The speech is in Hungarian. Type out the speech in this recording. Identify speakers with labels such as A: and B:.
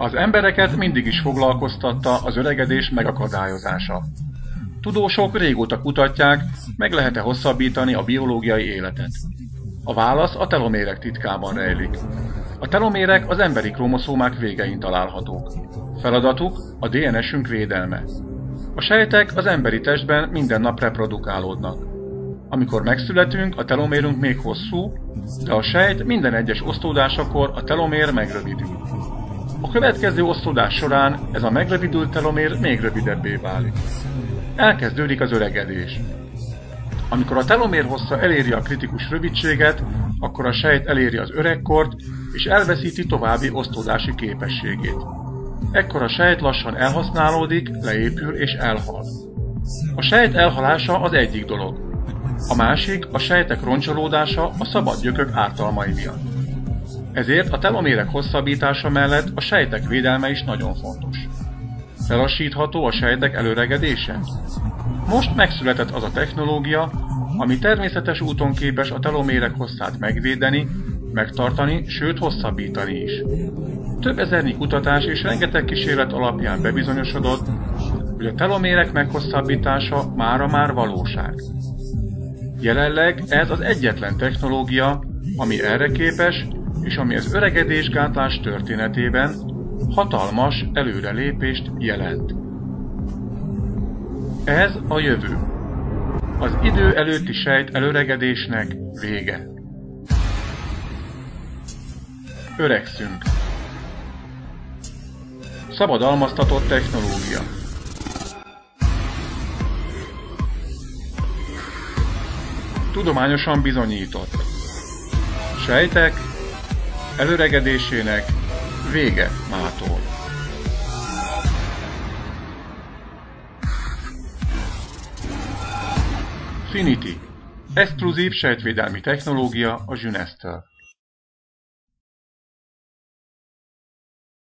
A: Az embereket mindig is foglalkoztatta az öregedés megakadályozása. Tudósok régóta kutatják, meg lehet-e hosszabbítani a biológiai életet. A válasz a telomérek titkában rejlik. A telomérek az emberi kromoszómák végein találhatók. Feladatuk a DNS-ünk védelme. A sejtek az emberi testben minden nap reprodukálódnak. Amikor megszületünk, a telomérünk még hosszú, de a sejt minden egyes osztódásakor a telomér megrövidül. A következő osztódás során ez a megrövidült telomér még rövidebbé válik. Elkezdődik az öregedés. Amikor a telomér hossza eléri a kritikus rövidséget, akkor a sejt eléri az öregkort, és elveszíti további osztódási képességét. Ekkor a sejt lassan elhasználódik, leépül és elhal. A sejt elhalása az egyik dolog. A másik a sejtek roncsolódása a szabad gyökök ártalmai miatt. Ezért a telomérek hosszabbítása mellett a sejtek védelme is nagyon fontos. Lelassítható a sejtek előregedése? Most megszületett az a technológia, ami természetes úton képes a telomérek hosszát megvédeni, megtartani, sőt hosszabbítani is. Több ezernyi kutatás és rengeteg kísérlet alapján bebizonyosodott, hogy a telomérek meghosszabbítása mára már valóság. Jelenleg ez az egyetlen technológia, ami erre képes, és ami az öregedésgátlás történetében hatalmas előrelépést jelent. Ez a jövő. Az idő előtti sejt előregedésnek vége. Öregszünk. Szabadalmaztatott technológia. Tudományosan bizonyított. Sejtek előregedésének vége mától. Finity. Exkluzív sejtvédelmi technológia a Zsünesztől.